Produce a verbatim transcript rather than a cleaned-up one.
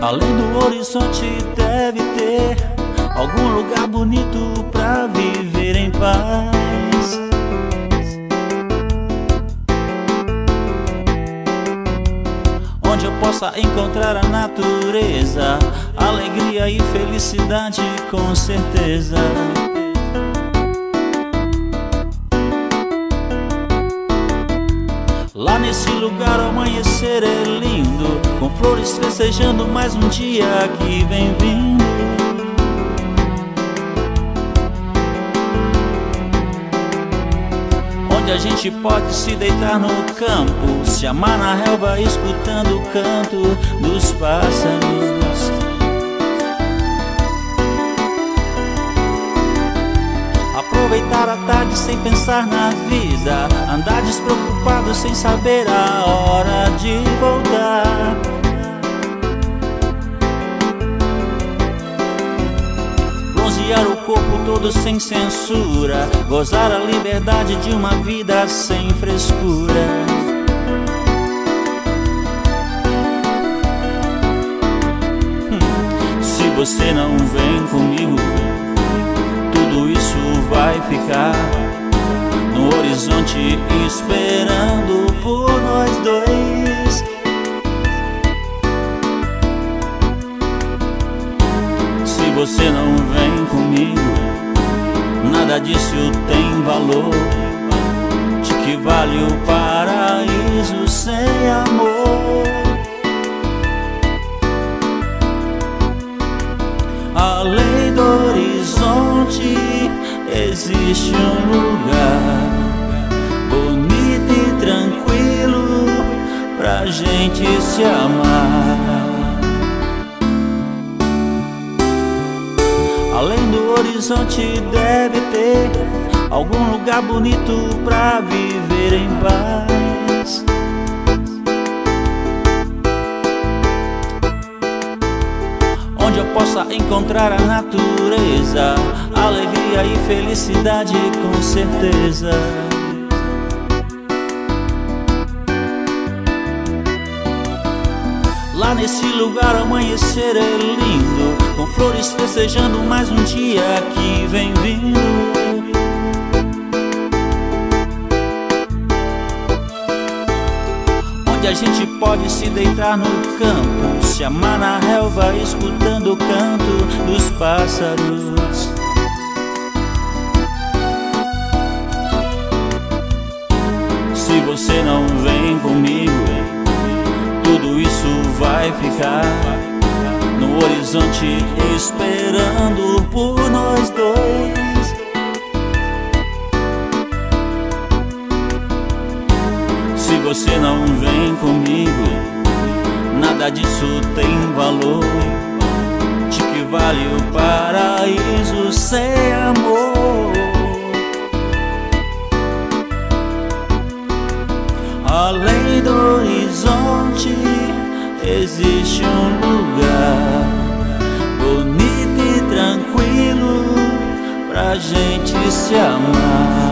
Além do horizonte deve ter algum lugar bonito pra viver em paz. Onde eu possa encontrar a natureza, alegria e felicidade com certeza. Lá nesse lugar o amanhecer é lindo, com flores festejando mais um dia que vem vindo. Onde a gente pode se deitar no campo, se amar na relva escutando o canto dos pássaros. Aproveitar a tarde sem pensar na vida, andar despreocupado sem saber a hora de voltar. Bronzear o corpo todo sem censura, gozar a liberdade de uma vida sem frescura. Hum, se você não vem comigo, tudo isso vai ficar no horizonte esperando por nós dois. Se você não vem comigo, nada disso tem valor. De que vale o paraíso sem amor? Além do horizonte existe um lugar bonito e tranquilo pra gente se amar. Além do horizonte deve ter algum lugar bonito pra viver em paz. Onde eu possa encontrar a natureza, alegria e felicidade com certeza. Lá nesse lugar o amanhecer é lindo, com flores festejando mais um dia que vem vindo. Onde a gente pode se deitar no campo, se amar na relva escutando o canto dos pássaros. Se você não vem comigo, tudo isso vai ficar no horizonte esperando por nós dois. Se você não vem comigo, nada disso tem valor. De que vale o paraíso sem amor? Além do horizonte existe um lugar bonito e tranquilo pra gente se amar.